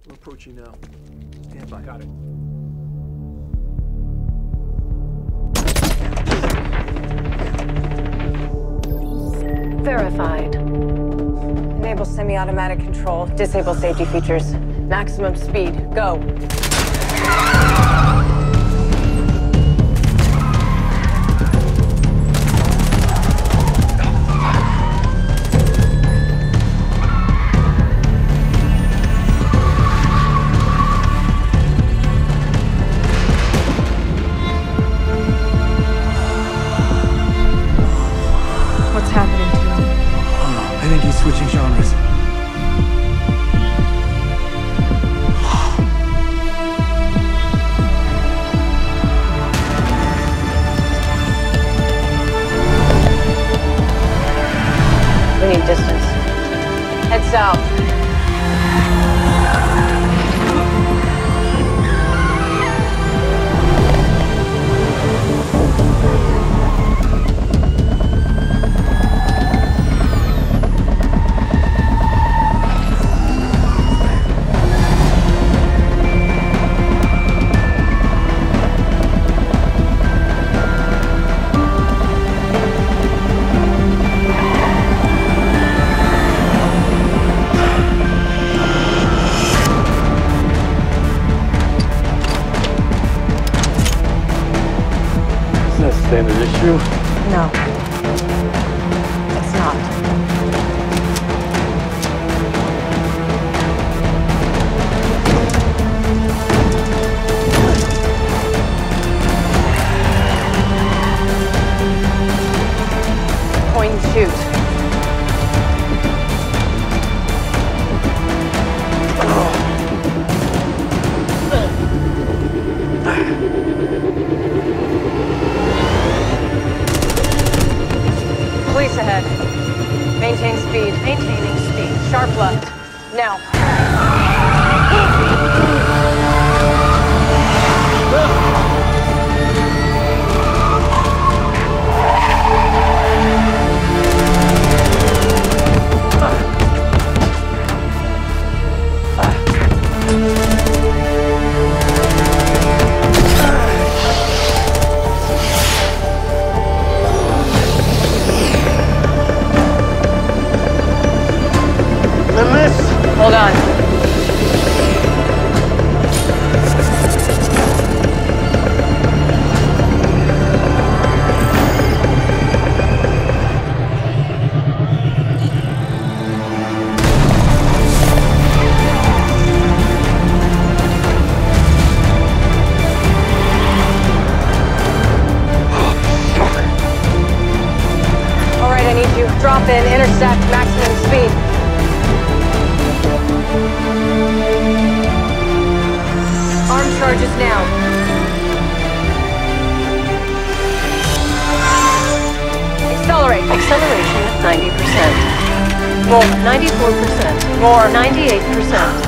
We're approaching now. Stand by. Got it. Verified. Enable semi-automatic control. Disable safety features. Maximum speed. Go. What's happening to him? I think he's switching genres. We need distance. Head south. Standard issue? No. It's not. Point and shoot. Police ahead. Maintain speed. Maintaining speed. Sharp left. Now. Hold on. All right, I need you. Drop in, intersect, maximum speed. Arm charges now. Accelerate. Acceleration 90%. More. 94%. More. 98%.